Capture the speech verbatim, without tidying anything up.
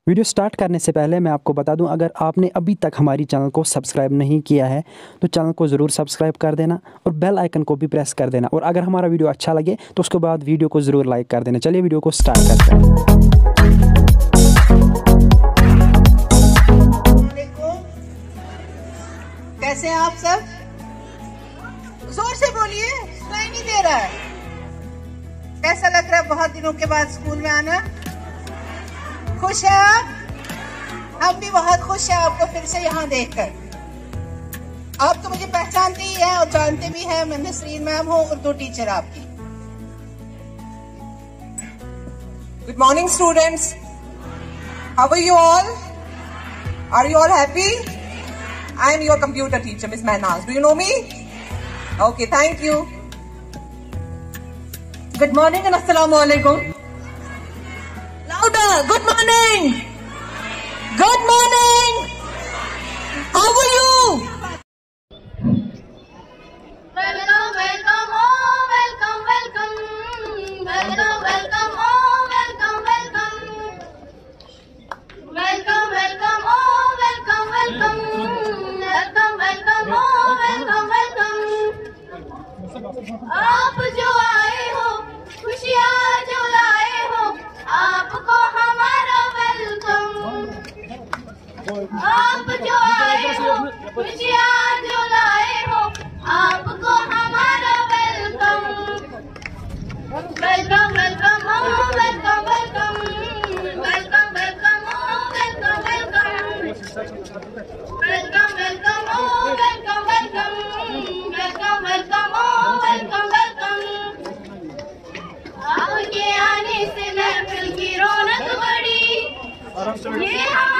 Video start करने से पहले मैं आपको बता दूं, अगर आपने अभी तक हमारी चैनल को सब्सक्राइब नहीं किया है तो चैनल को ज़रूर सब्सक्राइब कर देना और बेल आइकन को भी प्रेस कर देना। और अगर हमारा वीडियो अच्छा लगे तो उसके बाद वीडियो को ज़रूर लाइक कर देना। चलिए वीडियो को स्टार्ट करते हैं। कैसे हैं आप सब? जोर से बोलिए, सुनाई नहीं दे रहा है। कैसा लग रहा है बहुत दिनों के बाद स्कूल में आना? खुश है आप? हम भी बहुत खुश हैं आपको फिर से यहाँ देखकर। आप तो मुझे पहचानते ही हैं और जानते भी हैं, मैं नसरीन मैम हूँ, उर्दू टीचर आपकी। Good morning students. How are you all? Are you all happy? I am your computer teacher, Miss Mehnaz. Do you know me? Okay, thank you. Good morning and assalamu alaikum. Louder. Good morning. Good morning. How are you? Welcome, welcome, oh, welcome, welcome. Welcome, welcome, oh, welcome, welcome. Welcome, welcome, oh, welcome, welcome. Welcome, welcome, oh, welcome, welcome. आप जो आए हो, खुशियाँ जो लाए हो, आपको हमारा वेलकम। आप जो आए हो, खुशियाँ जो लाए हो, आपको हमारा welcome. Welcome, welcome, oh, welcome, welcome. Welcome, welcome, oh, welcome, welcome. Welcome, welcome, oh, welcome, welcome. Welcome, welcome, oh, welcome, welcome. आपके आने से महफिल की रौनक बढ़ी, ये